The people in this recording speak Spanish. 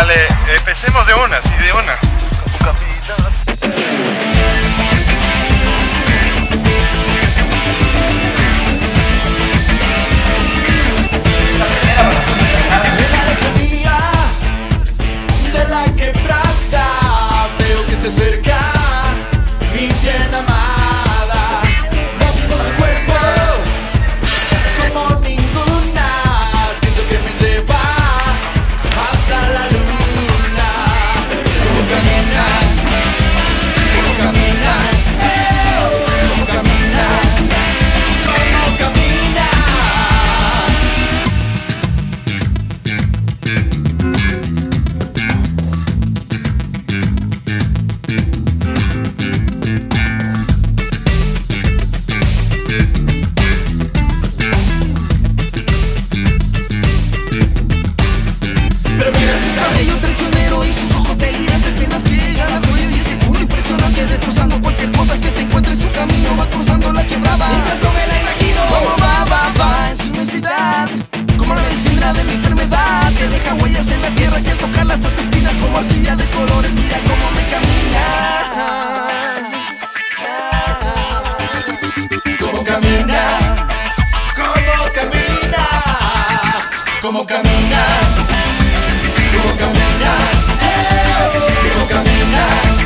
Dale, empecemos de una, sí, de una. Como Camina. De la quebrada veo que se acerca mi bien amada, moviendo su cuerpo como ninguna, siento que me lleva hasta la luna. Como camina, como camina, como camina, como camina. Pero mira su cabello traicionero y sus ojos delirantes, piernas que llegan al cuello y ese culo impresionante, destrozando cualquier cosa que se encuentre en su camino. Va cruzando la quebrada, mientras yo me la imagino. Como va en su inmensidad, como la vecindra de mi enfermedad, que deja huellas en la tierra que al tocarlas hace finas como arcilla de colores. Mira cómo me camina, como camina, como camina, como camina, como camina, como camina.